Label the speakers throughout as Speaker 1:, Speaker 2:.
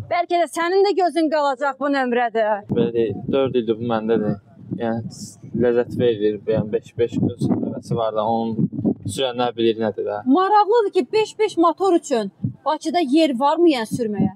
Speaker 1: Bəlkə də sənin də gözün qalacaq bu nömrədə.
Speaker 2: Belə 4 ildir bu məndədir. Yəni ləzzət verir, yəni 5-5 öz həvəsi var da, onun sürənlər bilir nədir də.
Speaker 1: Maraqlıdır ki, 5-5 motor üçün Bakıda yer varmı yəni sürməyə?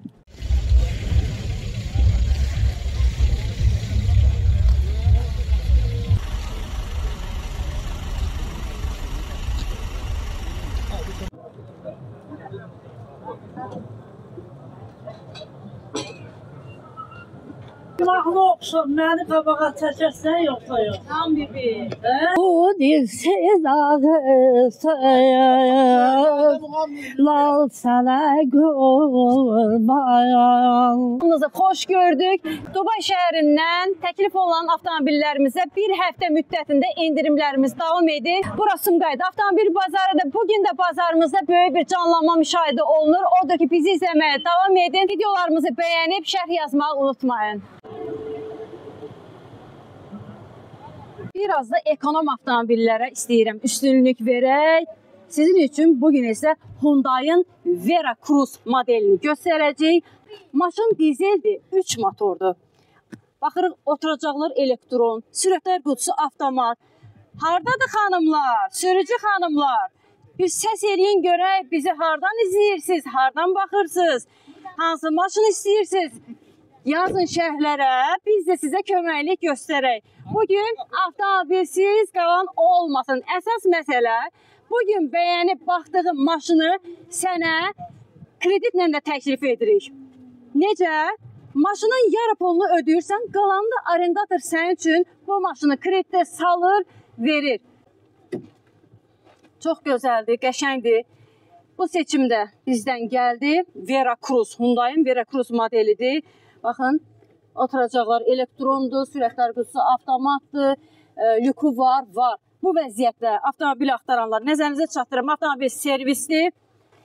Speaker 3: Silahlı oxşur, məni qabağa çəkərsən yoxsa yox?
Speaker 1: Tamam bibi.
Speaker 3: Bu dilsiz ağısın, lal sənə qurban.
Speaker 1: Hamınızı xoş gördük. Dubay şəhərindən təklif olunan avtomobillərimizə bir həftə müddətində endirimlərimiz davam edir. Bura Sumqayıt avtomobil bazarıdır. Bugün də bazarımızda böyük bir canlanma müşahidə olunur. Odur ki, bizi izləməyə davam edin. Videolarımızı bəyənib şərh yazmağı unutmayın. Biraz da ekonom avtomobillərə istəyirəm üstünlük verək. Sizin üçün bugün isə Hyundai'ın Vera Cruz modelini göstərəcək. Maşın dizeldir, 3 motordur. Baxırıq, oturacaqlar elektron, sürətlər qutusu avtomat. Hardadır xanımlar, sürücü xanımlar? Bir səs eləyin görək, bizi hardan izləyirsiniz, hardan baxırsınız, hansı maşın istəyirsiniz? Yazın şərhlərə, biz də sizə köməklik göstərək. Bugün avtomobilsiz qalan olmasın. Əsas məsələ, bugün bəyənib baxdığım maşını sənə kreditlə də təklif edirik. Necə? Maşının yarı pulunu ödəyirsən, qalanı da arendator sənin üçün bu maşını kreditdə salır, verir. Çox gözəldir, qəşəngdir. Bu seçimdə bizdən gəldi. Vera Cruz, Hyundai'ın Vera Cruz modelidir. Baxın, oturacaqlar elektrondur, sürətlər qutusu avtomatdır, lüku var. Bu vəziyyətdə avtomobil axtaranlar nəzərinizə çatdırım, avtomobil servisli.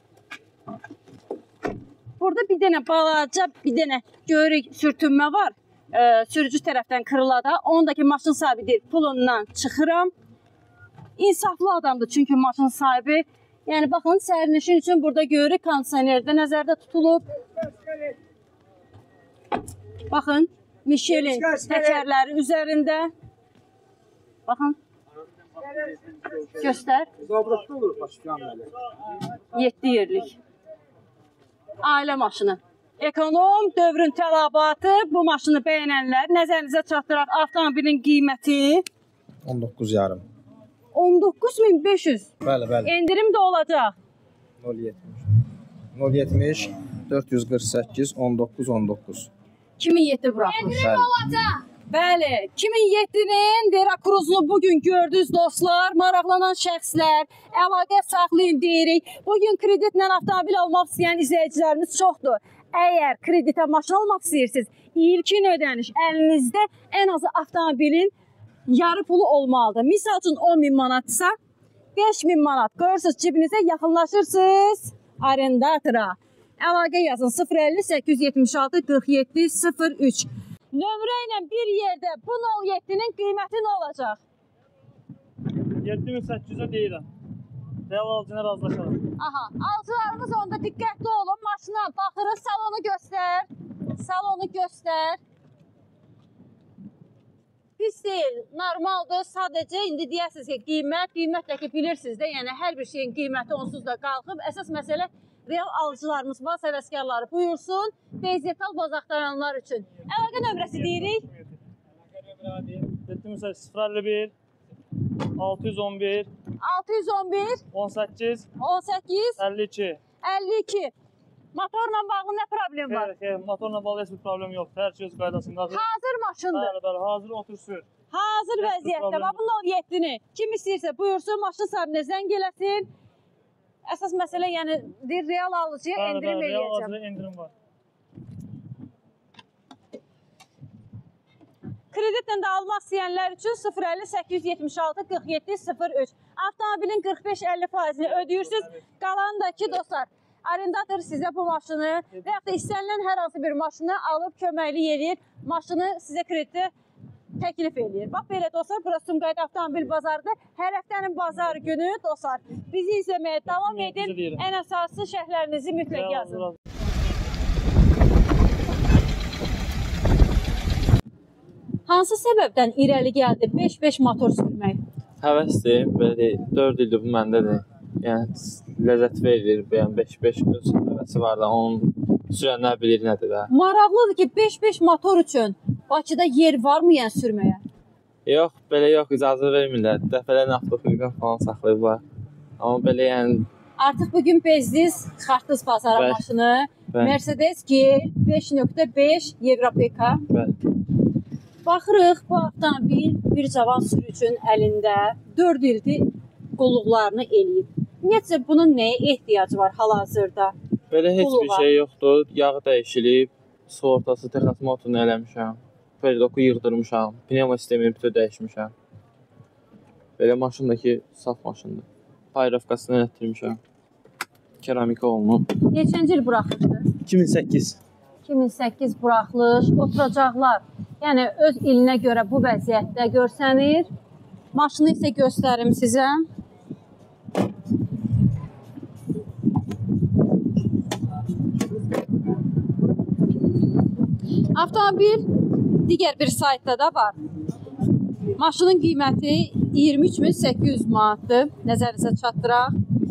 Speaker 1: Burada bir dənə balaca, bir dənə görürük sürtünmə var. Sürücü tərəfdən kırılada. Ondakı maşın sahibi deyir, pulundan çıxıram. İnsaflı adamdır çünki maşın sahibi. Yəni, baxın, sərnişin üçün burada görürük, kondisionerdə nəzərdə tutulub. Baxın, Michelin təkərləri üzərində. Baxın. Göstər. 7 yerlik. Ailə maşını. Ekonom dövrün tələbatı. Bu maşını bəyənənlər nəzərinizə çatdıraq. Avtomobilin qiyməti
Speaker 4: 19,5.
Speaker 1: 19.500.
Speaker 4: Bəli.
Speaker 1: Endirim də olacaq.
Speaker 4: 070 448 19.
Speaker 1: 2007 buraxmış. Bəli, 2007-nin Vera Cruz'unu bugün gördünüz dostlar, maraqlanan şəxslər, əlaqə saxlayın deyirik. Bugün kreditlə avtomobil almaq istəyən izləyicilərimiz çoxdur. Əgər kreditə maşın almaq istəyirsiniz, ilkin ödəniş əlinizdə ən azı avtomobilin yarı pulu olmalıdır. Misal üçün 10.000 manatsa, 5.000 manat qoyursunuz cibinizə, yaxınlaşırsınız arendatora. Əlaqə yazın 050 876 47 03. Nömrə ilə bir yerdə bu 07-nin qiyməti nə olacaq?
Speaker 5: 7800'e deyirəm. Real alıcına razılaşalım.
Speaker 1: Aha, alıcılarımız onda diqqətli olun. Maşına baxırıq, salonu göstər. Salonu göstər. Pis deyil, normaldır. Sadəcə indi deyəsiniz ki, qiymətlə ki bilirsiniz də, yəni hər bir şeyin qiyməti onsuz da qalxıb. Əsas məsələ real alıcılarımız var, səvəskarları buyursun, dezital baz axtaranlar üçün. Əlaqə nömrəsi deyirik.
Speaker 5: 051 611 18 52.
Speaker 1: Motorla bağlı nə problem var?
Speaker 5: Motorla bağlı heç bir problem yoxdur. Hər şey öz qaydasındadır.
Speaker 1: Hazır maşındır.
Speaker 5: Bəli, hazır otur sür.
Speaker 1: Hazır vəziyyətdə. Bu 07-ni kim istəyirsə buyursun, maşın sahibinə zəng eləsin. Əsas məsələ, yəni real alıcıya endirim eləyəcəm.
Speaker 5: Real alıcıya endirim var.
Speaker 1: Kreditlə də almaq istəyənlər üçün 050 876 47 03. Avtomobilin 45-50%-ni ödəyirsiniz. Qalanındakı dostlar, arendator sizə bu maşını və yaxud da istənilən hər hansı bir maşını alıb köməklik edir. Maşını sizə kreditdə təklif edir. Bax belə dostlar, burası Sumqayıt avtomobil bazarıdır. Hər həftənin bazar günü dostlar, bizi izləməyə davam edin. Ən əsası şərhlərinizi mütləq yazın. Hansı səbəbdən irəli gəldi 5-5 motor sürmək?
Speaker 2: Həvəsdir, belə 4 ildir bu məndədir. Yəni ləzzət verir, yəni 5-5 öz həvəsi var da, onun sürənlər bilir nədir də.
Speaker 1: Maraqlıdır ki, 5-5 motor üçün Bakıda yer varmı yəni sürməyə?
Speaker 2: Yox, belə yox, icazə vermirlər. Dəfələrlə avtofilqan falan saxlayıblar. Amma belə yəni
Speaker 1: Artıq bugün bezdiniz, çıxartdınız bazara
Speaker 2: Bəli.
Speaker 1: maşını.
Speaker 2: Bəli.
Speaker 1: Mercedes G 5.5 Evropeka.
Speaker 2: bəli.
Speaker 1: Baxırıq, bu avtomobil bir cavan sürücünün əlində 4 ildir qulluqlarını eləyib. Ümumiyyətcə bunun nəyə ehtiyacı var hal-hazırda?
Speaker 2: Belə heç
Speaker 1: Pulu
Speaker 2: bir
Speaker 1: var.
Speaker 2: şey yoxdur. Yağı dəyişilib, sığortası, texas motorunu eləmişəm. Peridoku yığdırmışam, pnevma sistemini bütün dəyişmişəm. Belə maşındakı saf maşındır. Payrovkasını elətdirmişəm. Keramika olunub.
Speaker 1: Neçənci il buraxıldı?
Speaker 2: 2008.
Speaker 1: 2008 buraxılış, oturacaqlar. Yəni öz ilinə görə bu vəziyyətdə görsənir. Maşını isə göstərim sizə. Avtomobil digər bir saytda da var. Maşının qiyməti 23.800 manatdır. Nəzərinizə çatdıraq.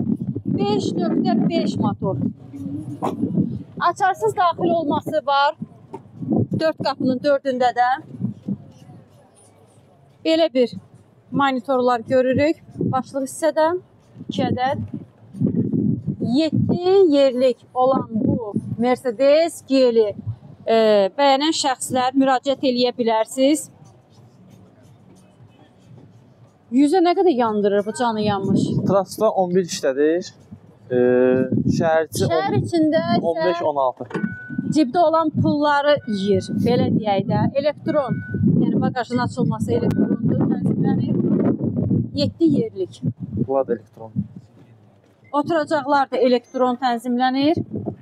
Speaker 1: 5.5 motor. Açarsız daxil olması var. 4 qapının 4-ündə də belə bir monitorlar görürük. Başlıq hissədə 2 ədəd 7 yerlik olan bu Mercedes G-li bəyənən şəxslər müraciət eləyə bilərsiniz. Yüzə nə qədər yandırır bu canı yanmış?
Speaker 2: Trasda 11 işlədir. Şəhər
Speaker 1: içində isə
Speaker 2: 15-16.
Speaker 1: cibdə olan pulları yeyir, belə deyək də. Elektron, yəni bagajın açılması elektrondur, tənzimlənir. 7 yerlik.
Speaker 2: Vlad elektron.
Speaker 1: Oturacaqlar da elektron tənzimlənir.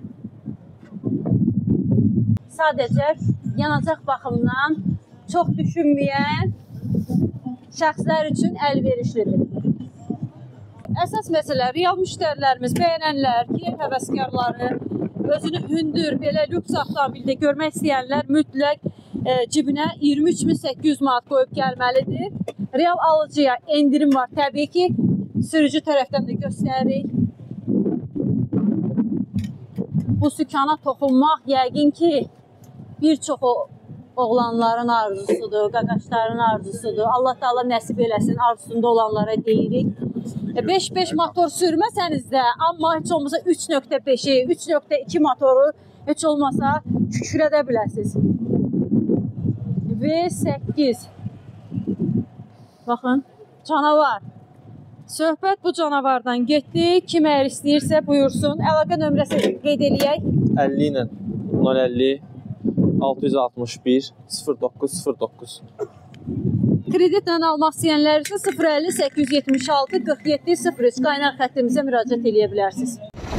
Speaker 1: Sadəcə yanacaq baxımından çox düşünməyən şəxslər üçün əlverişlidir. Əsas məsələ real müştərilərimiz, bəyənənlər, yer həvəskarları, özünü hündür, belə lüks avtomobildə görmək istəyənlər mütləq cibinə 23.800 manat qoyub gəlməlidir. Real alıcıya endirim var təbii ki, sürücü tərəfdən də göstəririk. Bu sükana toxunmaq yəqin ki, bir çox oğlanların arzusudur, qaqaşların arzusudur. Allah da Allah nəsib eləsin, arzusunda olanlara deyirik. 5-5 motor sürməsəniz də, amma heç olmasa 3.5-i, 3.2 motoru heç olmasa şükür edə biləsiniz. V8. Baxın, canavar. Söhbət bu canavardan getdi. Kim əgər istəyirsə buyursun. Əlaqə nömrəsi qeyd eləyək.
Speaker 2: 50 ilə 050 661 0909.
Speaker 1: Kreditlə almaq istəyənlər üçün 050 876 47 03 qaynar xəttimizə müraciət eləyə bilərsiniz.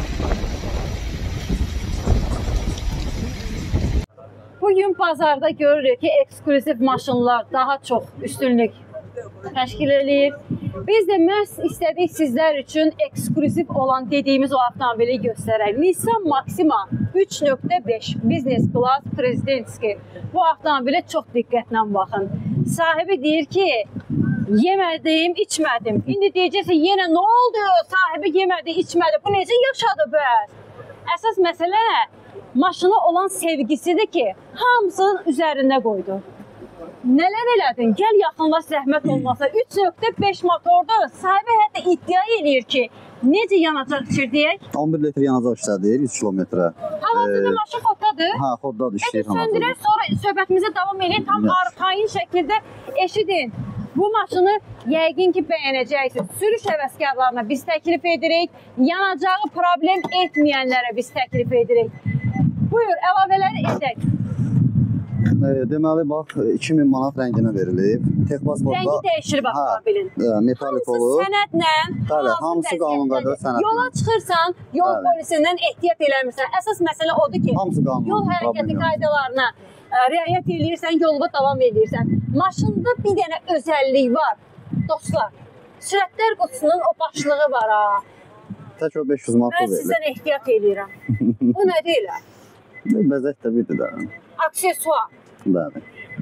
Speaker 1: Bugün bazarda görürük ki, eksklüziv maşınlar daha çox üstünlük təşkil edir. Biz də məhz istədik sizlər üçün eksklüziv olan dediyimiz o avtomobili göstərək. Nissan Maxima 3.5 Business Class Prezidentski. Bu avtomobilə çox diqqətlə baxın. Sahibi deyir ki, yemədim, içmədim. İndi deyəcəksə, yenə nə oldu? Sahibi yemədi, içmədi. Bu necə yaşadı bəs? Əsas məsələ maşına olan sevgisidir ki, hamısının üzərində qoydu. Nələr elədin? Gəl yaxınlaş, zəhmət olmasa. 3.5 motordur. Sahibi hətta iddia edir ki, necə yanacaq içir deyək?
Speaker 6: 11 litr yanacaq işlədir 100 kilometrə.
Speaker 1: Hal-hazırda maşın xoddadır.
Speaker 6: Ha, xoddadır, işləyir
Speaker 1: Söndürək, sonra söhbətimizə davam edək. Tam arxayın şəkildə eşidin. Bu maşını yəqin ki, bəyənəcəksiniz. Sürüş həvəskarlarına biz təklif edirik. Yanacağı problem etməyənlərə biz təklif edirik. Buyur, əlavələri edək.
Speaker 6: Deməli, bax, 2000 manat rənginə verilib. Tek pasportda...
Speaker 1: Rəngi dəyişir bax avtomobilin.
Speaker 6: Metalik olur.
Speaker 1: Sənədlə,
Speaker 6: Bəli, hamısı qanunqaydada sənədlə.
Speaker 1: Yola çıxırsan, yol polisindən ehtiyat eləmirsən. Əsas məsələ odur ki, yol hərəkəti qaydalarına riayət edirsən, yolda davam edirsən. Maşında bir dənə özəllik var. Dostlar, sürətlər qutusunun o başlığı var ha.
Speaker 6: Tək o 500 manat
Speaker 1: Mən
Speaker 6: verilir.
Speaker 1: sizdən ehtiyat edirəm. Bu nə deyil?
Speaker 6: Bəzək də birdir də.
Speaker 1: Aksesuar.
Speaker 6: Bəli.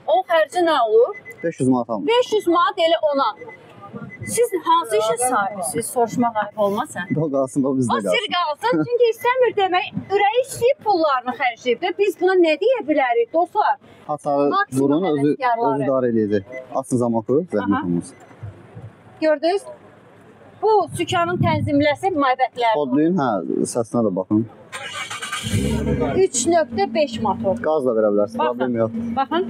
Speaker 1: Onun xərci nə olur?
Speaker 6: 500 manat almış.
Speaker 1: 500 manat elə ona. Siz hansı işə sahibsiniz? Soruşmaq ayıb olmasa.
Speaker 6: O qalsın, o bizdə
Speaker 1: O
Speaker 6: qalsın.
Speaker 1: sir qalsın, çünki istəmir demək, ürəyi istəyib pullarını xərcləyib də biz buna nə deyə bilərik dostlar?
Speaker 6: Hasarı
Speaker 1: Maksimum
Speaker 6: vurun, özü
Speaker 1: həvəskarları.
Speaker 6: idarə eləyəcək. Açın zamakı, zəhmət olmaz.
Speaker 1: Gördünüz? Bu sükanın tənzimləsi maybətlərdir.
Speaker 6: Kodlayın, hə, səsinə də baxın.
Speaker 1: 3.5 motor.
Speaker 6: Qaz da verə bilərsiniz,
Speaker 1: Baxın.
Speaker 6: problem yox.
Speaker 1: Baxın.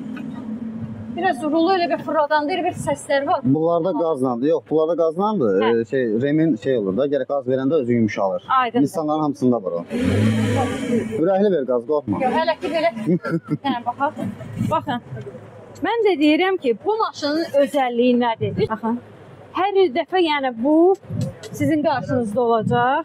Speaker 1: Biraz rulu elə bir fırladandı, elə bir səslər var.
Speaker 6: Bunlarda qazlandı. Yox, bunlarda qazlandı.
Speaker 1: Hə.
Speaker 6: Remin olur da, gərək qaz verəndə özü yumuşalır.
Speaker 1: Aydın.
Speaker 6: Nissanların hamısında var o. Ürəkli ver qaz, qorxma.
Speaker 1: Yox, hələ ki belə. Hə, baxaq. Baxın. Mən də deyirəm ki, bu maşının özəlliyi nədir? Baxın. Hər dəfə yəni bu sizin qarşınızda olacaq.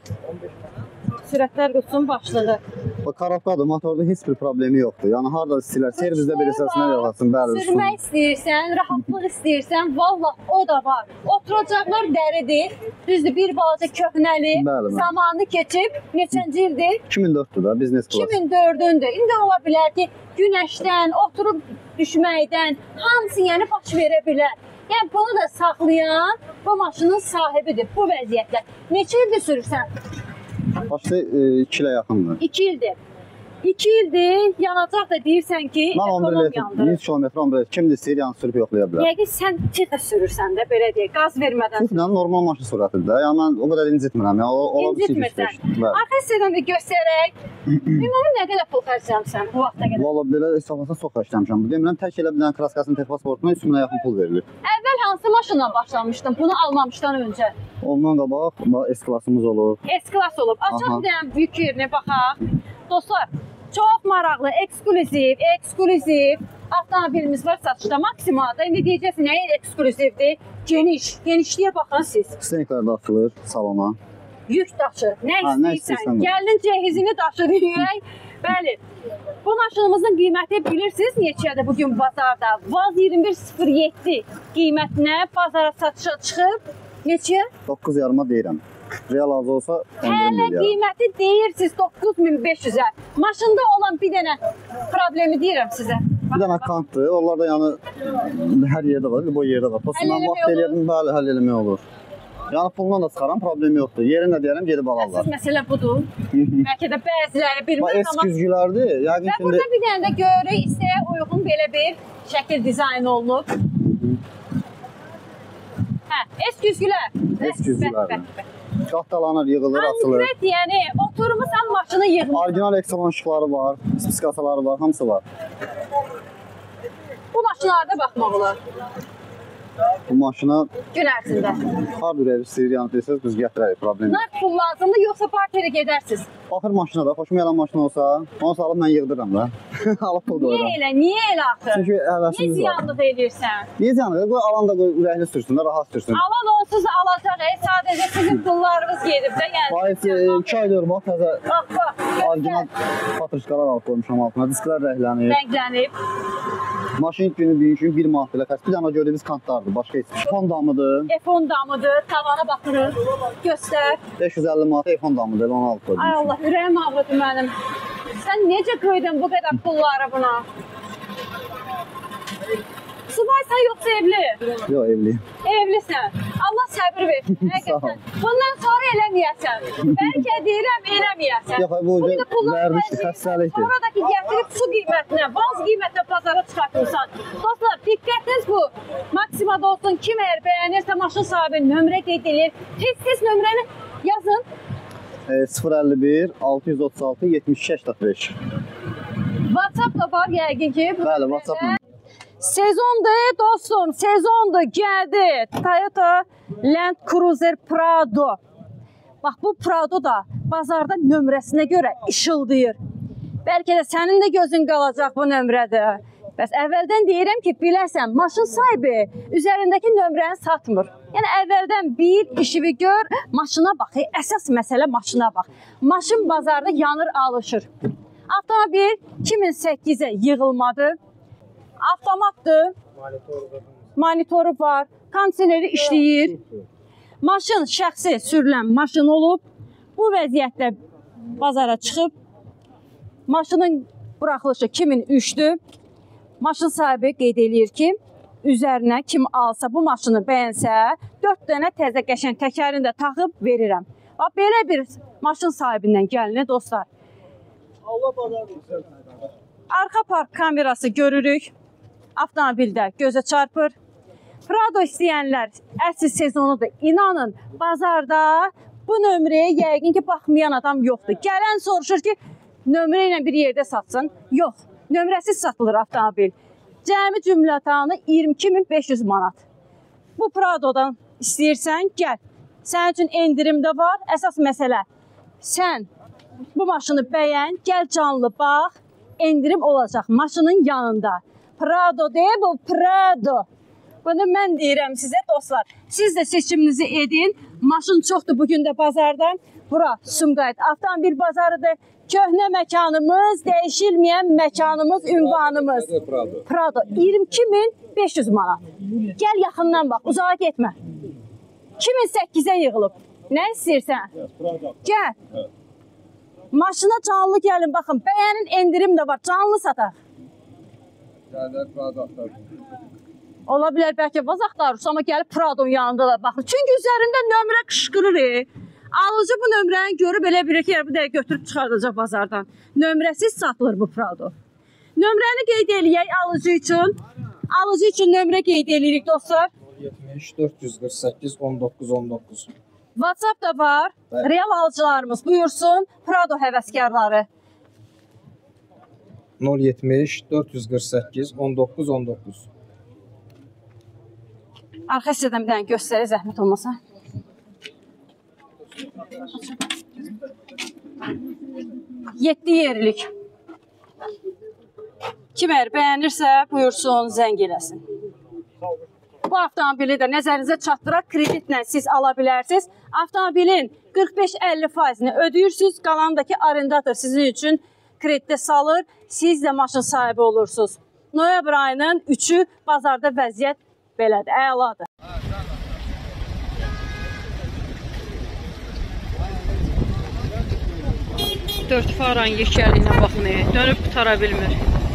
Speaker 1: Sürətlər qutusunun başlığı.
Speaker 6: O karafkadır, motorda heç bir problemi yoxdur. Yəni harda istəyirlər, servizdə belə səsinə yoxlasın, bəli.
Speaker 1: Sürmək istəyirsən, rahatlıq istəyirsən, vallah o da var. Oturacaqlar dəridir, düzdür, bir balaca köhnəli,
Speaker 6: Bəli, bəli.
Speaker 1: zamanı keçib, neçənci ildir?
Speaker 6: 2004-dür da, biznes class.
Speaker 1: 2004-dür. İndi ola bilər ki, günəşdən, oturub düşməkdən, hamısı yəni baş verə bilər. Yəni bunu da saxlayan bu maşının sahibidir bu vəziyyətdə. Neçə ildir sürürsən?
Speaker 6: Başda 2 ilə yaxındır.
Speaker 1: 2 ildir. 2 ildir, yanacaq da deyirsən ki,
Speaker 6: Mən 11
Speaker 1: ekonom
Speaker 6: litr,
Speaker 1: yandırır.
Speaker 6: 100 km 11 litr. Kim istəyir, yəni sürüb yoxlaya bilər.
Speaker 1: Yəqin sən texə sürürsən də, belə deyək, qaz vermədən.
Speaker 6: Çünki normal maşın sürətidir də. Yəni mən o qədər incitmirəm. Yəni ola bir şey
Speaker 1: İncitmirsən.
Speaker 6: Bəli.
Speaker 1: Arxa hissədən də göstərək. Ümumi nə qədər pul xərcləmsən bu vaxta qədər?
Speaker 6: Valla belə hesablasam çox xərcləmişəm. Demirəm, tək elə bir dənə kraskasının tək pasportuna 3 minə yaxın pul verilir.
Speaker 1: Əvvəl hansı maşınla başlamışdın bunu almamışdan öncə?
Speaker 6: Ondan qabaq S-klassımız olur.
Speaker 1: S-klass olub. Açaq
Speaker 6: Aha.
Speaker 1: bir dənə büyük yerinə baxaq. Dostlar, çox maraqlı, eksklüziv avtomobilimiz var satışda maksimalda. İndi deyəcəksiniz, nəyə eksklüzivdir? Geniş. Genişliyə baxın siz.
Speaker 6: Steniklər də açılır salona.
Speaker 1: Yük daşır. Nə
Speaker 6: Ha, nə
Speaker 1: istəyirsən?
Speaker 6: istəyirsən.
Speaker 1: Gəlin cehizini daşır yürək. Bəli. Bu maşınımızın qiyməti bilirsiniz neçədir bugün bazarda? Vaz 2107 qiymətinə bazara satışa çıxıb. Neçə?
Speaker 6: 9,5-a deyirəm. Real az olsa 11
Speaker 1: Hələ
Speaker 6: milyar.
Speaker 1: qiyməti deyirsiniz 9500-ə. Maşında olan bir dənə problemi deyirəm sizə.
Speaker 6: Bir dənə kantdır. Onlar da yəni hər yerdə var, bu yerdə var. Prosta
Speaker 1: Həll
Speaker 6: mən
Speaker 1: eləmək
Speaker 6: vaxt eləyirdim, bəli, həll eləmək olur. Yəni pulla da çıxaram, problem yoxdur. Yerin də deyərəm, gedib alarlar.
Speaker 1: Əsas məsələ budur. Bəlkə də bəziləri
Speaker 6: Bax,
Speaker 1: bilmir,
Speaker 6: es
Speaker 1: amma
Speaker 6: güzgülərdir. Yəqin
Speaker 1: və
Speaker 6: şimdi
Speaker 1: burada bir dənə də görürük, istəyə uyğun belə bir şəkil dizayn olunub. Hə, es güzgülər.
Speaker 6: Es güzgülər.
Speaker 1: Bəh, bəh, bəh.
Speaker 6: qatdalanır, yığılır, açılır.
Speaker 1: Konkret, yəni oturmusan maşını yığmır.
Speaker 6: Orijinal ekstraman işıqları var, spiskasaları var, hamısı var.
Speaker 1: Bu maşınlarda baxmaq olar
Speaker 6: Bu maşına
Speaker 1: gün ərzində.
Speaker 6: hard ürək istəyir, yəni desəz biz gətirərik, problem yox.
Speaker 1: Nə pul lazımdır, yoxsa partiyaya gedərsiniz?
Speaker 6: Baxır maşına da, xoşuma gələn maşın olsa, onu salıb mən yığdırıram da. Alıb pul
Speaker 1: Niyə
Speaker 6: qoyuram.
Speaker 1: elə, niyə elə axı?
Speaker 6: Çünki
Speaker 1: Niyə
Speaker 6: həvəsimiz var.
Speaker 1: ziyanlıq eləyirsən?
Speaker 6: Niyə canı? Qoy alan da qoy ürəkli sürsün də, rahat sürsün.
Speaker 1: Alan onsuz alacaq, sadəcə sizin pullarınız gedib də, yəni.
Speaker 6: Bayıf 2 ay dör bax, təzə
Speaker 1: Bax, bax,
Speaker 6: orijinal patrışkalar alıb qoymuşam altına, disklər rəhlənir.
Speaker 1: rənglənib.
Speaker 6: Maşın günü bir gün 1 manat belə xəst. Bir dənə gördüyümüz kantlardır, başqa heç bir şey. Fon damıdır.
Speaker 1: F10 damıdır, tavana baxırıq, göstər.
Speaker 6: 550 manat iPhone damıdır, onu alıb qoydum.
Speaker 1: Ay Allah, ürəyim ağrıdı mənim. Sən necə qoydun bu qədər pulları buna? Subaysan yoxsa evli?
Speaker 6: Yox, evliyim.
Speaker 1: Evlisən. Allah səbir versin. Həqiqətən. Bundan sonra eləməyəsən. Bəlkə deyirəm eləməyəsən.
Speaker 6: Yox, bu
Speaker 1: Bir də pullar
Speaker 6: vərdişdir,
Speaker 1: xərcləyirsən.
Speaker 6: xəstəlikdir.
Speaker 1: Sonra da ki gətirib su qiymətinə, baz qiymətinə bazara çıxartırsan. Dostlar, diqqətiniz bu. Maksimada olsun. Kim əgər bəyənirsə maşın sahibi nömrə qeyd edir. Tez nömrəni yazın.
Speaker 6: 051 636 7285.
Speaker 1: WhatsApp da var yəqin ki.
Speaker 6: Bəli, WhatsApp-la.
Speaker 1: Sezondur dostum, sezondur, gəldi. Toyota Land Cruiser Prado. Bax, bu Prado da bazarda nömrəsinə görə işıldayır. Bəlkə də sənin də gözün qalacaq bu nömrədə. Bəs əvvəldən deyirəm ki, bilərsən, maşın sahibi üzərindəki nömrəni satmır. Yəni, əvvəldən bil, işivi gör, maşına bax. Əsas məsələ maşına bax. Maşın bazarda yanır, alışır. Avtomobil 2008-ə yığılmadı. Avtomatdır. Monitoru var. Kondisioneri işləyir. Maşın şəxsi sürülən maşın olub. Bu vəziyyətdə bazara çıxıb. Maşının buraxılışı 2003-dür. Maşın sahibi qeyd eləyir ki, üzərinə kim alsa bu maşını bəyənsə, 4 dənə təzə qəşəng təkərini də taxıb verirəm. Belə bir maşın sahibindən gəlinir dostlar. Arxa park kamerası görürük. Avtomobildə gözə çarpır. Prado istəyənlər əsl sezonudur. İnanın, bazarda bu nömrəyə yəqin ki, baxmayan adam yoxdur. Gələn soruşur ki, nömrə ilə bir yerdə satsın. Yox, nömrəsiz satılır avtomobil. Cəmi cümlətanı 22.500 manat. Bu Prado'dan istəyirsən, gəl. Sənin üçün endirim də var. Əsas məsələ, sən bu maşını bəyən, gəl canlı bax, endirim olacaq maşının yanında. Prado deyil, bu Prado. Bunu mən deyirəm sizə dostlar. Siz də seçiminizi edin. Maşın çoxdur bugün də bazarda. Bura Sumqayıt avtomobil bazarıdır. Köhnə məkanımız, dəyişilməyən məkanımız, ünvanımız. Prado 22.500 manat. Gəl yaxından bax, uzağa getmə. 2008-ə yığılıb. Nə istəyirsən? Gəl. Maşına canlı gəlin, baxın. Bəyənin endirim də var, canlı sataq. Ola bilər bəlkə vaz axtarırsa, amma gəlib Prado'nun yanında da baxır. Çünki üzərində nömrə qışqırır. Alıcı bu nömrəni görüb elə bilir ki, bu dəqiq götürüb çıxardacaq bazardan. Nömrəsiz satılır bu Prado. Nömrəni qeyd eləyək alıcı üçün. Alıcı üçün nömrə qeyd eləyirik dostlar.
Speaker 4: 70 448 19 19.
Speaker 1: WhatsApp da var. Real alıcılarımız buyursun. Prado həvəskarları.
Speaker 4: 070 448 19 19.
Speaker 1: Arxa hissədən bir dənə göstərək, zəhmət olmasa. Yeddi yerlik. Kim əgər bəyənirsə, buyursun, zəng eləsin. Bu avtomobili də nəzərinizə çatdıraq, kreditlə siz ala bilərsiniz. Avtomobilin 45-50%-ni ödəyirsiniz, qalandakı arendator sizin üçün kreditdə salır, siz də maşın sahibi olursunuz. Noyabr ayının 3-ü bazarda vəziyyət belədir, əladır. Dörd faran yekəliyinə baxın, dönüb qutara bilmir.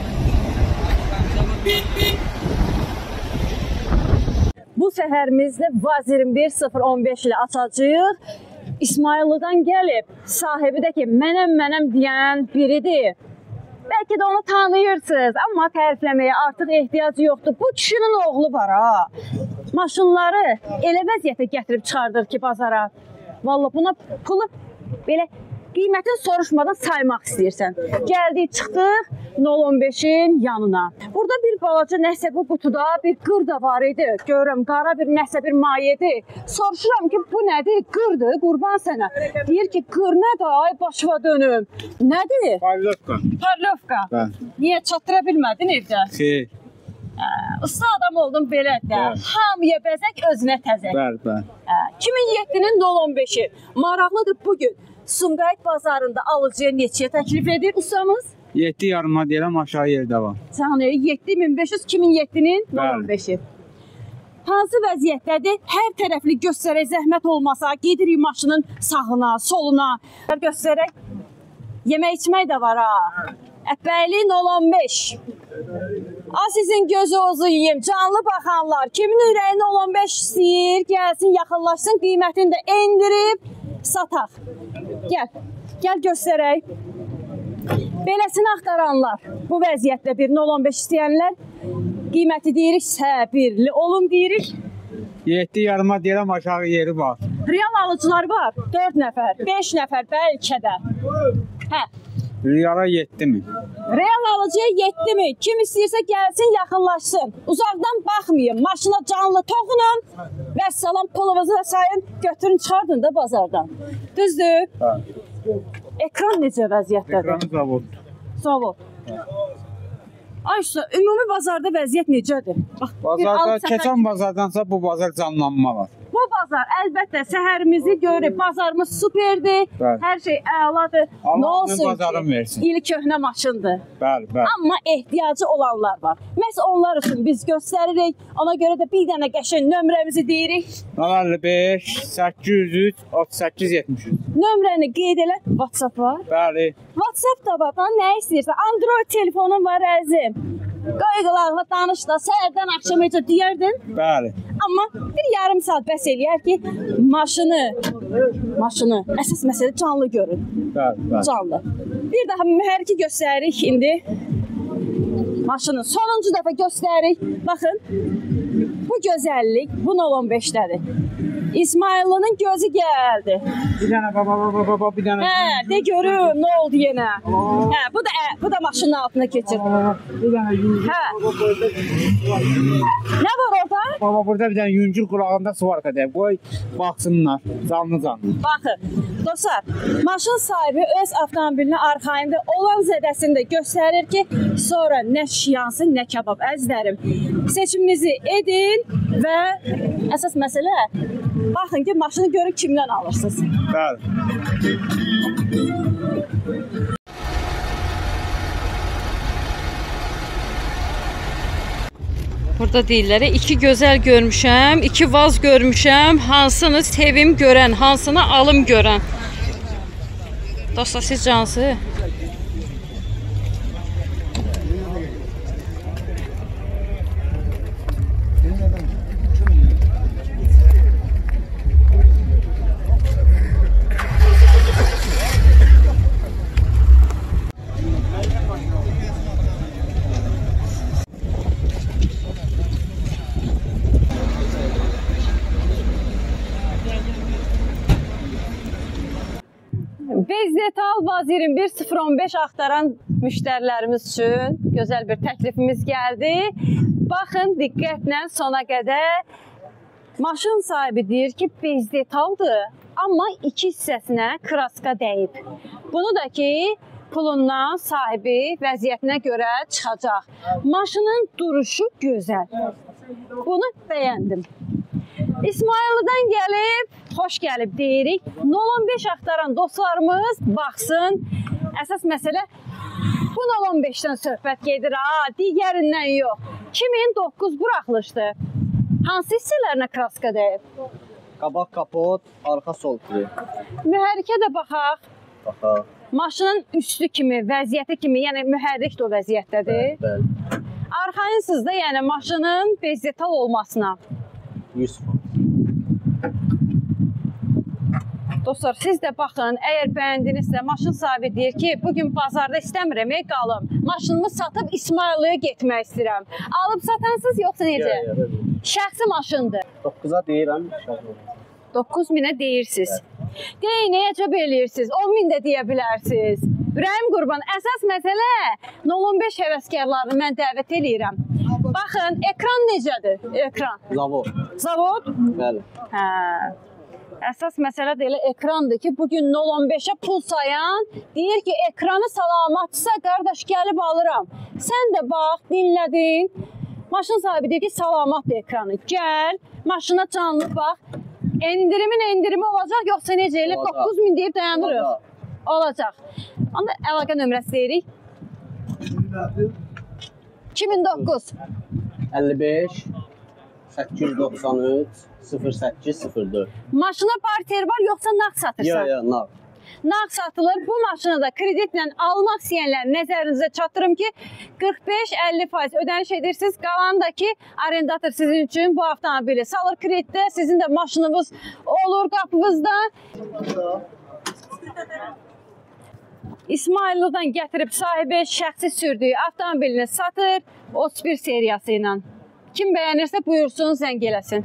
Speaker 1: Bu səfərimizni VAZ 21015 ilə açacağıq. İsmayıllıdan gəlib, sahibi də ki, mənəm deyən biridir. Bəlkə də onu tanıyırsınız, amma tərifləməyə artıq ehtiyacı yoxdur. Bu kişinin oğlu var ha. Maşınları elə vəziyyətə gətirib çıxardır ki, bazara. Vallahi buna pulu belə qiymətini soruşmadan saymaq istəyirsən. Gəldik, çıxdıq 015-in yanına. Burada bir balaca nəsə bu qutuda bir qır da var idi. Görürəm, qara bir nəsə bir mayedir. Soruşuram ki, bu nədir? Qırdır, qurban sənə. Deyir ki, qır nədir? Ay, başıma dönüm. Nədir?
Speaker 7: Parlovka.
Speaker 1: Parlovka. Niyə çatdıra bilmədin evdə?
Speaker 7: Xeyr.
Speaker 1: Usta adam oldum belə də. Hamıya bəzək, özünə təzək.
Speaker 7: Bəli.
Speaker 1: 2007-nin 015-i. Maraqlıdır bugün. Sumqayıt bazarında alıcıya neçəyə təklif edir ustamız?
Speaker 7: 7 yarıma deyirəm, aşağı yerdə var.
Speaker 1: Canı 7500 2007-nin 015-i. Hansı vəziyyətdədir? Hər tərəfli göstərək, zəhmət olmasa, gedirik maşının sağına, soluna. Göstərək, yemək içmək də var ha. Əpəyli 015. Sizin gözünüzü yiyeyim, canlı baxanlar. Kimin ürəyi 015 istəyir, gəlsin, yaxınlaşsın, qiymətini də endirib sataq. Gəl göstərək. Beləsini axtaranlar, bu vəziyyətdə bir 015 istəyənlər, qiyməti deyirik, səbirli olun deyirik.
Speaker 7: 7 yarıma deyirəm, aşağı yeri var.
Speaker 1: Real alıcılar var, 4 nəfər, 5 nəfər, bəlkə də.
Speaker 7: Riyala 7 mi?
Speaker 1: Real alıcıya 7 mi? Kim istəyirsə gəlsin, yaxınlaşsın. Uzaqdan baxmayın, maşına canlı toxunun və salam pulunuzu da sayın, götürün, çıxardın da bazardan. Düzdür? Ekran necə vəziyyətdədir?
Speaker 7: Ekranı zavoddur.
Speaker 1: Zavod. Ay usta, ümumi bazarda vəziyyət necədir?
Speaker 7: Bazarda, keçən bazardansa bu bazar canlanma var.
Speaker 1: Bu bazar əlbəttə səhərimizi görürük. Bazarımız superdir.
Speaker 7: Bəli.
Speaker 1: Hər şey əladır. Nə olsun
Speaker 7: bazarın
Speaker 1: ki,
Speaker 7: versin.
Speaker 1: il köhnə maşındır.
Speaker 7: Bəli.
Speaker 1: Amma ehtiyacı olanlar var. Məhz onlar üçün biz göstəririk. Ona görə də bir dənə qəşəng nömrəmizi deyirik.
Speaker 7: 055 803 38 73.
Speaker 1: Nömrəni qeyd elə. WhatsApp var.
Speaker 7: Bəli.
Speaker 1: WhatsApp da var. Nə istəyirsən? Android telefonun var əzim. Qayğılarla danış da, səhərdən axşam necə deyərdin.
Speaker 7: Bəli.
Speaker 1: Amma bir yarım saat bəs eləyər ki, maşını əsas məsələ canlı görün.
Speaker 7: Bəli.
Speaker 1: Canlı. Bir daha mühərriki göstəririk indi. Maşını sonuncu dəfə göstəririk. Baxın. Bu gözəllik bu 015-dədir. İsmaillinin gözü gəldi.
Speaker 7: Bir dənə baba, bir dənə.
Speaker 1: Hə, de görüm nə oldu yenə. Hə, bu da maşının altına keçir.
Speaker 7: Bir dənə yüngül.
Speaker 1: Hə. Nə var orada?
Speaker 7: Baba burada bir dənə yüngül qulağında svarka deyib. Qoy baxsınlar canlı.
Speaker 1: Baxın, dostlar, maşın sahibi öz avtomobilinin arxayında olan zədəsini də göstərir ki, sonra nə şiyansı, nə kabab. Əzizlərim, seçiminizi edin və əsas məsələ, baxın ki, maşını görün kimdən alırsınız.
Speaker 7: Bəli.
Speaker 1: Burada deyirlər, 2 gözəl görmüşəm, 2 vaz görmüşəm, hansını sevim görən, hansını alım görən. Dostlar, siz cansı? Bezdetal Vaz 21015 axtaran müştərilərimiz üçün gözəl bir təklifimiz gəldi. Baxın, diqqətlə sona qədər. Maşın sahibi deyir ki, bezdetaldır, amma 2 hissəsinə kraska dəyib. Bunu da ki, pulundan sahibi vəziyyətinə görə çıxacaq. Maşının duruşu gözəl. Bunu bəyəndim. İsmaillidən gəlib, xoş gəlib deyirik. 015 axtaran dostlarımız baxsın. Əsas məsələ bu 015-dən söhbət gedir, digərindən yox. 2009 buraxılışdır. Hansı hissələrinə kraska dəyib?
Speaker 6: Qabaq kapot, arxa sol kiri.
Speaker 1: Mühərrikə də baxaq.
Speaker 6: Baxaq.
Speaker 1: Maşının üstü kimi, vəziyyəti kimi, yəni mühərrik də o vəziyyətdədir.
Speaker 6: Bəli.
Speaker 1: Arxayınsınız da, yəni maşının bezdetal olmasına.
Speaker 6: 100%.
Speaker 1: Dostlar, siz də baxın, əgər bəyəndinizsə, maşın sahibi deyir ki, bugün bazarda istəmirəm, qalım. Maşınımı satıb İsmailliyə getmək istəyirəm. Alıb satansınız, yoxsa necə? Şəxsi maşındır.
Speaker 6: 9-a deyirəm.
Speaker 1: 9000-ə deyirsiniz. Deyin, nəyə cəb eləyirsiniz? 10.000 də deyə bilərsiniz. Ürəyim qurban, əsas məsələ 015 həvəskarlarını mən dəvət eləyirəm. Baxın, ekran necədir? Ekran.
Speaker 6: Zavod.
Speaker 1: Zavod?
Speaker 6: Bəli.
Speaker 1: Hə. Əsas məsələ də elə ekrandır ki, bugün 015-ə pul sayan deyir ki, ekranı salamatdırsa, qardaş gəlib alıram. Sən də bax, dinlədin. Maşın sahibi deyir ki, salamatdır ekranı. Gəl, maşına canlı bax. Endirimi olacaq, yoxsa necə elə 9000 deyib dayanırıq. Olacaq. Onda əlaqə nömrəsi deyirik. 2009
Speaker 8: 55 893 0804.
Speaker 1: Maşına barter var, yoxsa nağd satırsan?
Speaker 8: Yox, nağd.
Speaker 1: Nağd satılır. Bu maşını da kreditlə almaq istəyənlər nəzərinizə çatdırım ki, 45-50% ödəniş edirsiniz. Qalan da ki, arendator sizin üçün bu avtomobili salır kreditdə. Sizin də maşınınız olur qapınızda. İsmaillidən gətirib sahibi şəxsi sürdüyü avtomobilini satır 31 seriyası ilə. Kim bəyənirsə buyursun, zəng eləsin.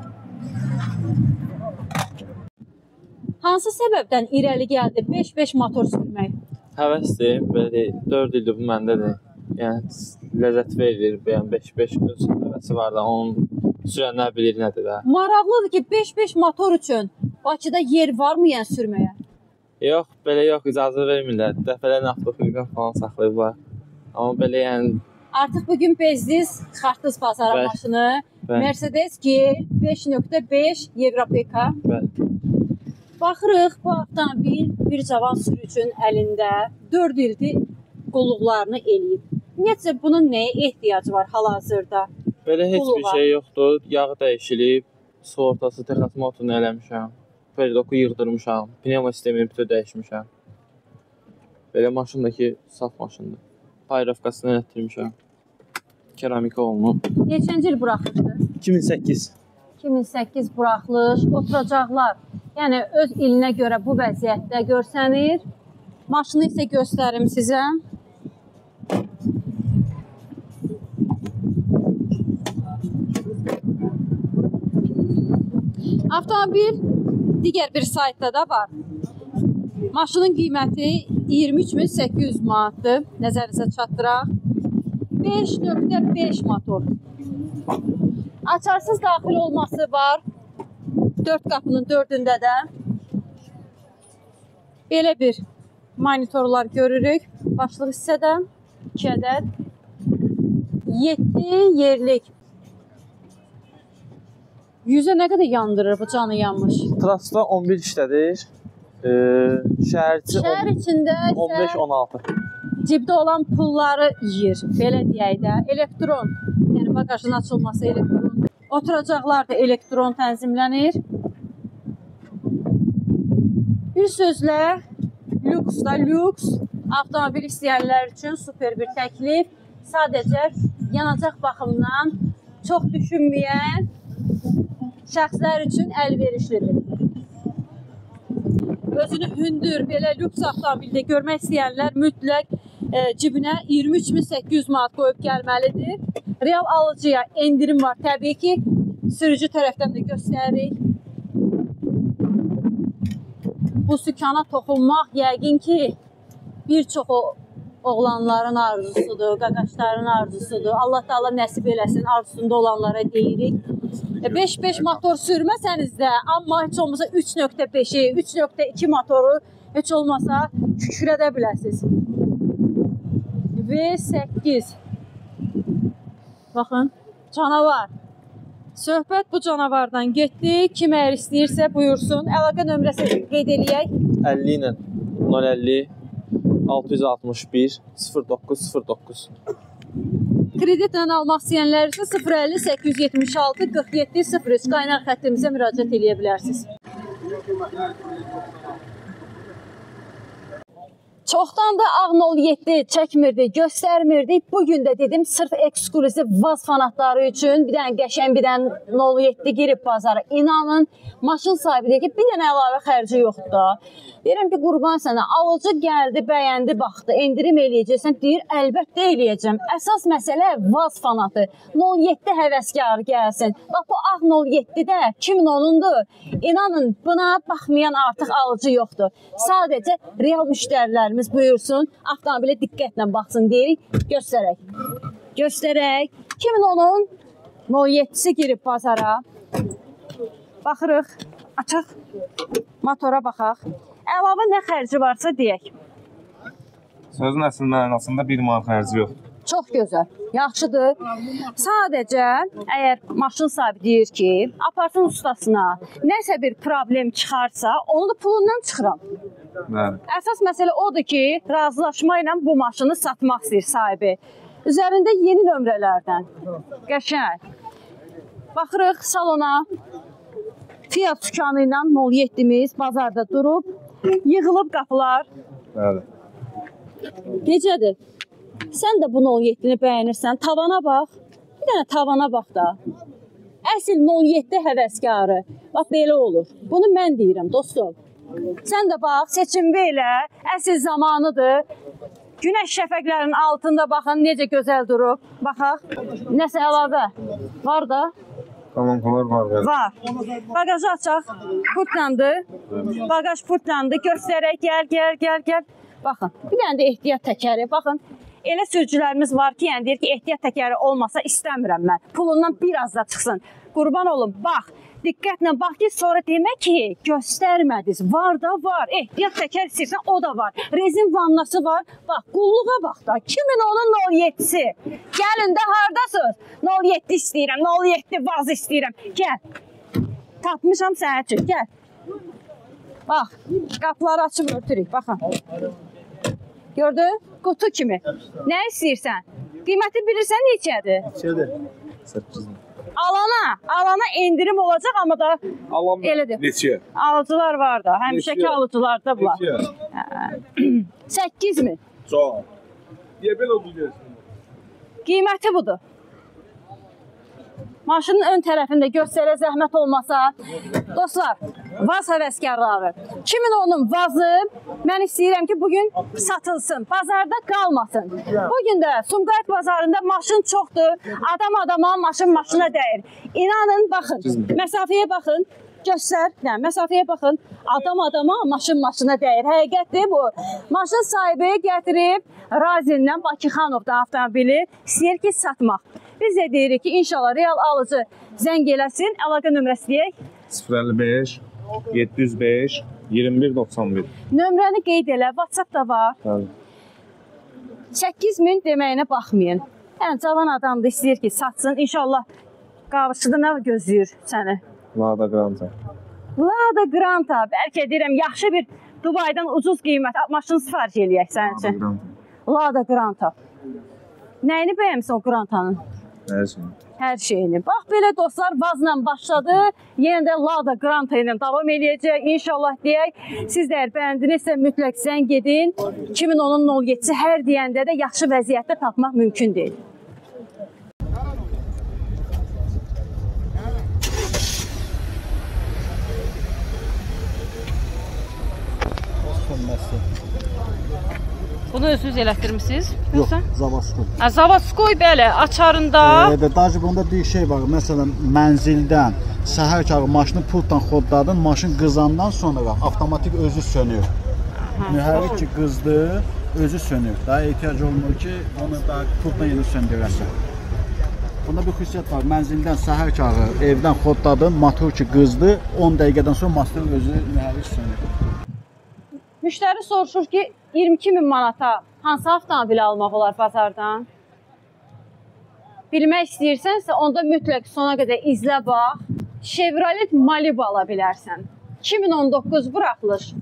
Speaker 1: Hansı səbəbdən irəli gəldi 5-5 motor sürmək?
Speaker 2: Həvəsdir, belə 4 ildir bu məndədir. Yəni, ləzzət verir, yəni 5-5 öz həvəsi var da, onun sürənlər bilir nədir də.
Speaker 1: Maraqlıdır ki, 5-5 motor üçün Bakıda yer varmı yəni sürməyə?
Speaker 2: Yox, belə yox, icazə vermirlər. Dəfələrlə avtoxiliqan falan saxlayıblar. Amma belə yəni...
Speaker 1: Artıq bugün bezdiniz, çıxartdınız bazara maşını. Mercedes G 5.5 Evropeka.
Speaker 2: Bəli.
Speaker 1: Baxırıq, bu avtomobil bir cavan sürücünün əlində 4 ildir qulluqlarını eləyib. Ümumiyyətcə, bunun nəyə ehtiyacı var hal-hazırda?
Speaker 2: Belə heç bir şey yoxdur. Yağı dəyişilib, sığortası Texas Motor'unu eləmişəm. Peridoku yığdırmışam, pnevma sistemini bütün dəyişmişəm. Belə maşındakı saf maşındır. Payrovkasını elətdirmişəm. Keramika olunub.
Speaker 1: Neçənci il buraxıldı?
Speaker 2: 2008.
Speaker 1: 2008 buraxılış, oturacaqlar. Yəni öz ilinə görə bu vəziyyətdə görsənir. Maşını isə göstərim sizə. Avtomobil digər bir saytda da var. Maşının qiyməti 23.800 manatdır. Nəzərinizə çatdıraq. 5.5 motor. Açarsız daxil olması var. 4 qapının 4-ündə də belə bir monitorlar görürük. Başlıq hissədə 2 ədəd 7 yerlik. Yüzə nə qədər yandırır bu canı yanmış?
Speaker 2: Trasda 11 işlədir. Şəhər
Speaker 1: içində
Speaker 2: 15-16.
Speaker 1: cibdə olan pulları yiyir. Belə deyək də. Elektron, yəni bagajın açılması elektron. Oturacaqlar da elektron tənzimlənir. Bir sözlə lüks da lüks. Avtomobil istəyənlər üçün super bir təklif. Sadəcə yanacaq baxımından çox düşünməyən şəxslər üçün əlverişlidir. Özünü hündür, belə lüks avtomobildə görmək istəyənlər mütləq cibinə 23.800 manat qoyub gəlməlidir. Real alıcıya endirim var təbii ki. Sürücü tərəfdən də göstəririk. Bu sükana toxunmaq yəqin ki bir çox oğlanların arzusudur, qaqaşların arzusudur. Allah da Allah nəsib eləsin, arzusunda olanlara deyirik. 5.5 motor sürməsəniz də, amma heç olmasa 3.5-i, 3.2 motoru heç olmasa kükrədə biləsiniz. V8. Baxın, canavar. Söhbət bu canavardan getdi. Kim əgər istəyirsə buyursun. Əlaqə nömrəsi qeyd eləyək.
Speaker 2: 50 ilə 050 661 0909.
Speaker 1: Kreditlə almaq istəyənlər isə 050 876 47 03 qaynar xəttimizə müraciət eləyə bilərsiniz. Çoxdan da Ağ07 çəkmirdi, göstərmirdi. Bugün də dedim, sırf ekskluziv Vaz fanatları üçün bir dənə qəşəng bir dənə 07 girib bazara. İnanın, maşın sahibi deyir ki, bir dənə əlavə xərci yoxdur da. Deyirəm ki, qurban sənə, alıcı gəldi, bəyəndi, baxdı, endirim eləyəcəksən, deyir, əlbəttə eləyəcəm. Əsas məsələ Vaz fanatı, 07 həvəskarı gəlsin. Bax, bu Ağ07-də 2010-undur. İnanın, buna baxmayan artıq alıcı yoxdur. Sadəcə real müştərilərimiz buyursun, avtomobilə diqqətlə baxsın deyirik, göstərək. Göstərək. 2010-un 07-si girib bazara. Baxırıq, açıq, motora baxaq. Əlavə nə xərci varsa deyək.
Speaker 9: Sözün əsl mənasında 1 manat xərci yoxdur.
Speaker 1: Çox gözəl, yaxşıdır. Sadəcə, əgər maşın sahibi deyir ki, aparsın ustasına, nəsə bir problem çıxarsa, onu da pulundan çıxıram.
Speaker 9: Bəli.
Speaker 1: Əsas məsələ odur ki, razılaşma ilə bu maşını satmaq istəyir sahibi. Üzərində yeni nömrələrdən. Qəşəng. Baxırıq salona. Fiat sükanı ilə 07-miz bazarda durub. Yığılıb qapılar.
Speaker 9: Bəli.
Speaker 1: Necədir? Sən də bu 07-ni bəyənirsən. Tavana bax. Bir dənə tavana bax da. Əsl 07 həvəskarı. Bax, belə olur. Bunu mən deyirəm, dostum. Sən də bax, seçimdə elə. Əsl zamanıdır. Günəş şəfəqlərinin altında baxın, necə gözəl durub. Baxaq. Nəsə əlavə var da.
Speaker 9: Qalanqalar var, bəli.
Speaker 1: Var. Bagajı açaq. Purtlandı. Bagaj purtlandı. Göstərək. Gəl. Baxın. Bir dənə də ehtiyat təkəri. Baxın. Elə sürücülərimiz var ki, yəni deyir ki, ehtiyat təkəri olmasa istəmirəm mən. Pulundan biraz da çıxsın. Qurban olun, bax. Diqqətlə bax ki, sonra demək ki, göstərmədiniz. Var da var. Ehtiyat təkər istəyirsən, o da var. Rezin vannası var. Bax, qulluğa bax da. 2010-un 07-si. Gəlin də hardasınız? 07 istəyirəm, 07 Vaz istəyirəm. Gəl. Tapmışam sənə üçün. Gəl. Bax, qapıları açıb örtürük. Baxın. Gördün? Qutu kimi. Nə istəyirsən? Qiyməti bilirsən neçədir?
Speaker 9: Neçədir? 8 min.
Speaker 1: Alana endirim olacaq, amma da elədir.
Speaker 9: Neçə?
Speaker 1: Alıcılar var da. Həmişəki alıcılarda bunlar. 8 min.
Speaker 9: Çox. Niyə belə oldu görsən?
Speaker 1: Qiyməti budur. Maşının ön tərəfində göstərə zəhmət olmasa. Dostlar, Vaz həvəskarları, 2010-un Vazı mən istəyirəm ki, bugün satılsın, bazarda qalmasın. Bugün də Sumqayıt bazarında maşın çoxdur, adam adama, maşın maşına dəyir. İnanın, baxın, məsafəyə baxın, göstər, yəni məsafəyə baxın, adam adama, maşın maşına dəyir. Həqiqətdir bu. Maşın sahibi gətirib Razindən, Bakıxanovdan avtomobili istəyir ki, satmaq. Biz də deyirik ki, inşallah real alıcı zəng eləsin, əlaqə nömrəsi deyək.
Speaker 9: 055 705 2191.
Speaker 1: Nömrəni qeyd elə, WhatsApp da var.
Speaker 9: Bəli.
Speaker 1: 8000 deməyinə baxmayın. Yəni, cavan adamdır, istəyir ki, satsın. İnşallah qavışıda nə gözləyir səni?
Speaker 9: Lada Granta.
Speaker 1: Lada Granta. Bəlkə deyirəm, yaxşı bir Dubaydan ucuz qiymət maşını sifariş eləyək sənin üçün. Lada Granta. Nəyini bəyəmsən o Grantanın?
Speaker 9: Hər şey.
Speaker 1: Hər şeyini. Bax, belə dostlar, Vazla başladı. Yenə də Lada Granta ilə davam eləyəcək. İnşallah deyək. Siz də əgər bəyəndinizsə mütləq zəng edin. 2010-un 07-si hər deyəndə də yaxşı vəziyyətdə tapmaq mümkün deyil. Bunu özünüz elətdirmisiniz?
Speaker 6: Yox, Zavadskoy.
Speaker 1: Zavadskoy, bəli, açarında.
Speaker 6: Dacı bunda bir şey var. Məsələn, mənzildən səhər karı maşını pultla xodladın, maşın qızandan sonra avtomatik özü sönür. Mühərrik ki qızdı, özü sönür. Daha ehtiyac olmur ki, onu da pultla yeni söndürəsən. Bunda bir xüsusiyyət var. Mənzildən səhər karı evdən xodladın, motor ki qızdı, 10 dəqiqədən sonra maşının özü mühərrik sönür.
Speaker 1: Müştəri soruşur ki, 22.000 manata hansı avtomobili almaq olar bazardan? Bilmək istəyirsənsə, onda mütləq sona qədər izlə bax. Chevrolet Malibu ala bilərsən. 2019 buraxılış.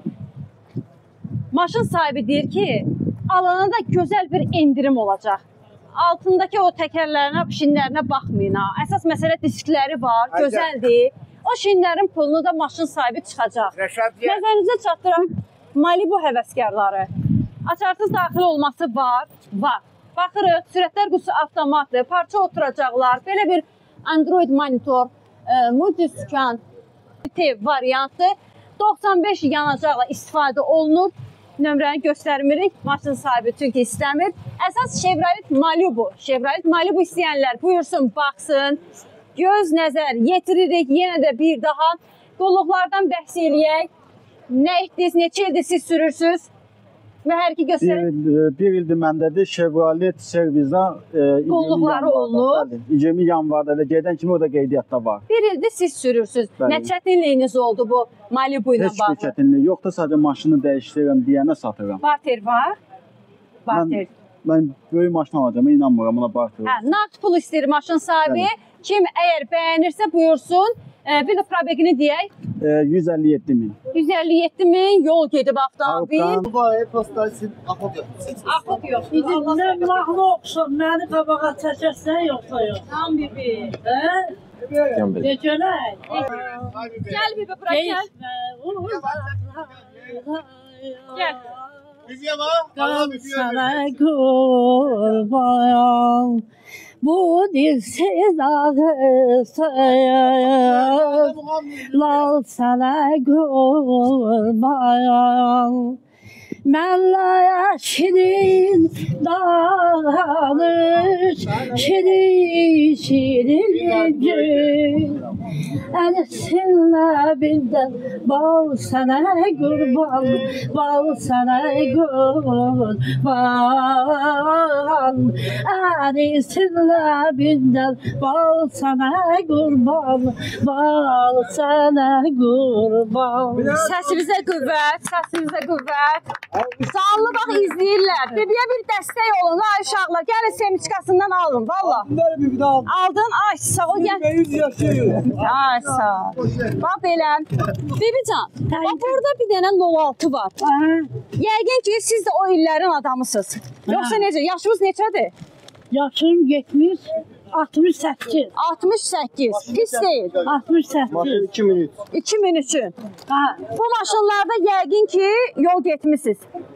Speaker 1: Maşın sahibi deyir ki, alana da gözəl bir endirim olacaq. Altındakı o təkərlərinə, şinlərinə baxmayın ha. Əsas məsələ diskləri var, gözəldir. O şinlərin pulunu da maşın sahibi çıxacaq. Nəzərinizə çatdıraq. Malibu həvəskarları. Açarsız daxil olması var. Baxırıq, sürətlər qutusu avtomatlı, parça oturacaqlar. Belə bir Android monitor, multiscan variantı 95 yanacaqla istifadə olunur. Nömrəni göstərmirik, maşın sahibi çünki istəmir. Əsas Chevrolet Malibu. Chevrolet Malibu istəyənlər buyursun, baxsın. Göz nəzər yetiririk, yenə də bir daha qulluqlardan bəhs eləyək. Nə etdiniz, neçə ildir siz sürürsünüz? Mühərriki göstərin.
Speaker 6: Bir ildir məndədir, Chevrolet servizdən
Speaker 1: qulluqları olunur.
Speaker 6: 20 yanvarda da gedən kimi o da qeydiyyatda var.
Speaker 1: Bir ildir siz sürürsünüz. Nə çətinliyiniz oldu bu Malibu ilə bağlı?
Speaker 6: Heç bir çətinlik yoxdur, sadəcə maşını dəyişdirirəm deyənə satıram.
Speaker 1: Barter var? Barter.
Speaker 6: Mən böyük maşın alacağım, inanmıram ona barter.
Speaker 1: Naqd pul istəyir maşın sahibi. Kim əgər bəyənirsə buyursun. Bir də probegini deyək.
Speaker 6: 157.000.
Speaker 1: 157.000 yol gedib avtomobil.
Speaker 3: Axıb yox. Nə mahnı oxusun, məni qabağa çəkəsən yoxsa yox?
Speaker 1: Tamam bibi.
Speaker 3: Necələk?
Speaker 1: Gəl bibi, bura gəl. Gəl.
Speaker 3: Sana kurban bu dilsiz ağısın, lal sana kurban. Mənlaya şirin dağılır, şirin şirin gün. Əlisinlə bildən bal sənə qurban, bal sənə qurban. Əlisinlə bildən bal sənə qurban, bal sənə qurban.
Speaker 1: Səsimizə qüvvət, səsimizə qüvvət. Canlı bax izləyirlər. Bibiyə bir dəstək olun, ay uşaqlar. Gəlin semiçkasından alın, valla. Aldın, ay sağ ol, gəl. Ay sağ ol. Bax belə. Bibican, bax burada bir dənə 06 var. Yəqin ki, siz də o illərin adamısınız. Yoxsa necə? Yaşınız neçədir?
Speaker 3: Yaşım 70, 68.
Speaker 1: 68, pis deyil.
Speaker 3: 68.
Speaker 1: 2003-ün. Bu maşınlarda yəqin ki, yol getmişsiniz.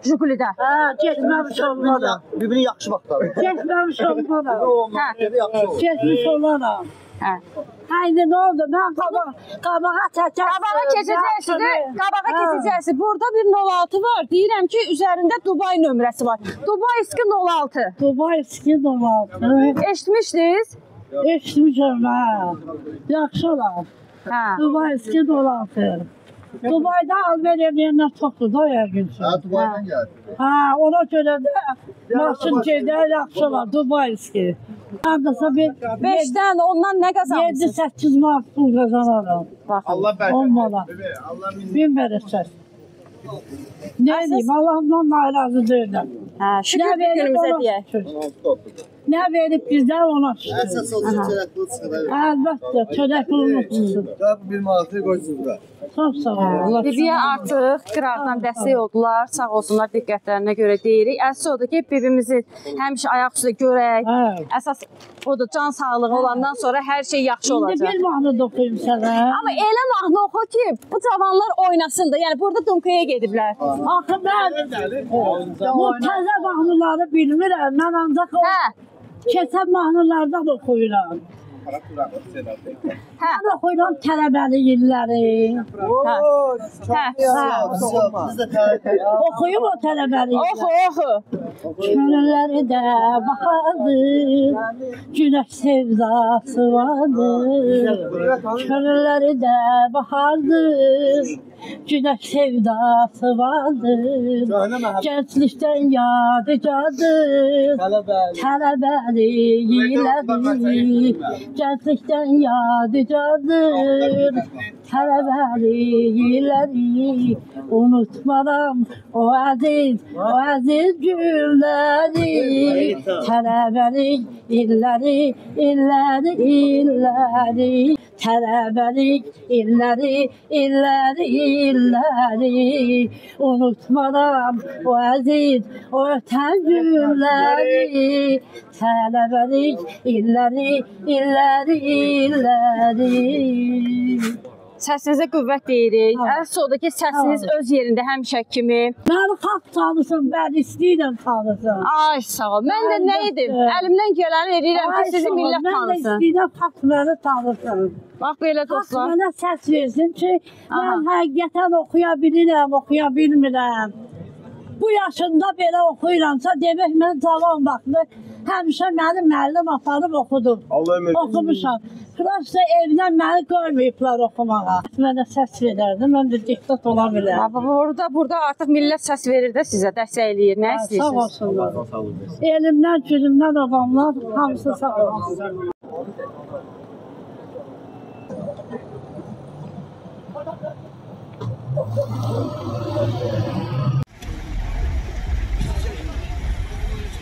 Speaker 1: Jigulidə.
Speaker 3: Hə, getməmiş olmadan.
Speaker 6: Bir-birini yaxşı vaxtlar.
Speaker 3: Getməmiş olmadan.
Speaker 1: Hə.
Speaker 3: Getmiş olaram.
Speaker 1: Hə.
Speaker 3: Haydi ne oldu? Ben qabağa çəkəcəm.
Speaker 1: Qabağa keçəcəksiniz. Qabağa keçəcəksiniz. Burada bir 06 var. Deyirəm ki, üzərində Dubai nömrəsi var. Dubai Ski 06.
Speaker 3: Dubai Ski 06.
Speaker 1: Eşitmişdiniz?
Speaker 3: Eşitmişəm ha. Yaxşı olar.
Speaker 1: Hə.
Speaker 3: Dubai Ski 16. Dubai'da alver edənlər çoxdur da yəqin.
Speaker 6: Dubai'dan gəldi.
Speaker 3: Ha, ona görə də maşın gedə yaxşı olar. Dubai Ski. Hardasa bir
Speaker 1: 5-dən ondan nə qazanmışsınız?
Speaker 3: 7-8 manat pul qazanaram.
Speaker 6: Allah bərkət.
Speaker 3: 10 manat. Bin verəcək. Ne diyeyim, Allah'ımdan narazı değilim.
Speaker 1: Hə, şükür bir günümüzə deyək.
Speaker 3: Ne verip bizden ona şükür.
Speaker 6: Əsas olsun çörək pul çıxır.
Speaker 3: Əlbəttə, çörək pulunu tutsun.
Speaker 6: Bir manatı qoysun bura.
Speaker 3: Çox sağ ol.
Speaker 1: Bibiyə artıq qıraqdan dəstək oldular. Sağ olsunlar, diqqətlərinə görə deyirik. Əsas odur ki, bibimizi həmişə ayaq üstə görək. Əsas odur, can sağlığı olandan sonra hər şey yaxşı
Speaker 3: İndi
Speaker 1: olacaq.
Speaker 3: bir mahnı da oxuyum sənə.
Speaker 1: Amma elə mahnı oxu ki, bu cavanlar oynasın da. Yəni burada Dumkaya gediblər.
Speaker 3: Axı mən bu təzə mahnıları bilmirəm. Mən ancaq o keçən mahnılardan oxuyuram. Mən oxuyuram tələbəli illəri. Oxuyum o tələbəli illəri.
Speaker 1: Oxu, oxu.
Speaker 3: Könülləri də bahardır, günəş sevdası vardır. Könülləri də bahardır, günəş sevdası vardır. Gənclikdən yadigardır, tələbəli illəri. Gənclikdən yadigardır, tələbəli illəri. Unutmaram o əziz günləri. Tələbəlik illəri, illəri, illəri. Tələbəlik illəri, illəri, illəri. Unutmaram o əziz, o ötən günləri. Tələbəlik illəri, illəri, illəri.
Speaker 1: Səsinizə qüvvət deyirik. Əsas odur ki, səsiniz öz yerində həmişə kimi.
Speaker 3: Məni xalq tanısın, mən istəyirəm tanısın.
Speaker 1: Ay sağ ol. Mən də nə edim? Əlimdən gələni edirəm ki, sizi millət
Speaker 3: Mən də
Speaker 1: tanısın.
Speaker 3: istəyirəm xalq məni tanısın.
Speaker 1: Bax belə
Speaker 3: Xalq
Speaker 1: dostlar.
Speaker 3: mənə səs versin ki, mən həqiqətən oxuya bilirəm, oxuya bilmirəm. Bu yaşında belə oxuyuramsa, demək mən cavan vaxtı həmişə məni müəllim aparıb oxudum. Oxumuşam. Prosta evdən məni görməyiblər oxumağa. Mənə səs verərdi, mən də diktat ola bilərəm.
Speaker 1: Burada artıq millət səs verir də sizə, dəstəkləyir. Nə
Speaker 3: Sağ
Speaker 1: istəyirsiniz?
Speaker 3: olsunlar. Elimdən, günümdən adamlar hamısı sağ olsun.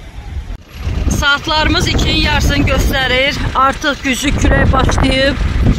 Speaker 1: Saatlarımız 2-nin yarısını göstərir. Artıq güclü külək başlayıb.